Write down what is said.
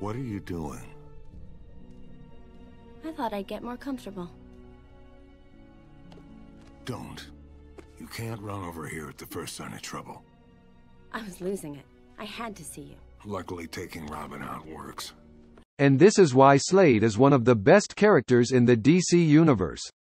What are you doing? I thought I'd get more comfortable. Don't. You can't run over here at the first sign of trouble. I was losing it. I had to see you. Luckily, taking Robin out works. And this is why Slade is one of the best characters in the DC universe.